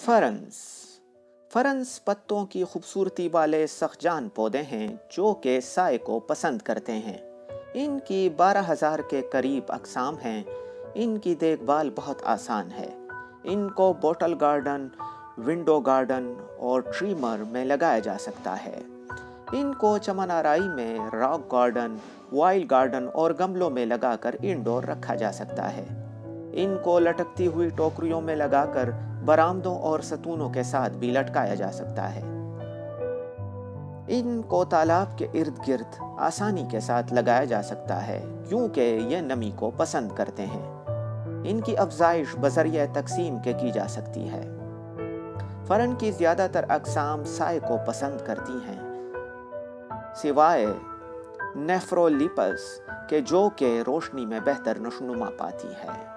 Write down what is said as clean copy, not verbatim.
Furnace furnace پتوں کی خوبصورتی والے سخجان پودے ہیں جو کہ سائے کو پسند کرتے ہیں۔ ان کی 12,000 کے قریب اقسام ہیں۔ ان کی دیکھ بھال بہت آسان ہے۔ ان کو بوٹل گارڈن، ونڈو گارڈن اور ٹریمر میں لگایا جا سکتا ہے۔ ان کو چمن آرائی میں، راک گارڈن، وائلڈ گارڈن اور گملوں میں لگا کر انڈور رکھا جا سکتا ہے۔ ان کو لٹکتی ہوئی ٹوکریوں میں لگا کر برآمدوں اور ستونوں کے ساتھ بھی لٹکایا جا سکتا ہے۔ ان کو تالاب کے ارد گرد آسانی کے ساتھ لگایا جا سکتا ہے کیونکہ یہ نمی کو پسند کرتے ہیں۔ ان کی افزائش بذریعہ تقسیم کے کی جا سکتی ہے۔ فرن کی زیادہ تر اقسام سائے کو پسند کرتی ہیں سوائے نیفرولیپس کے جو کہ روشنی میں بہتر نشوونما پاتی ہے۔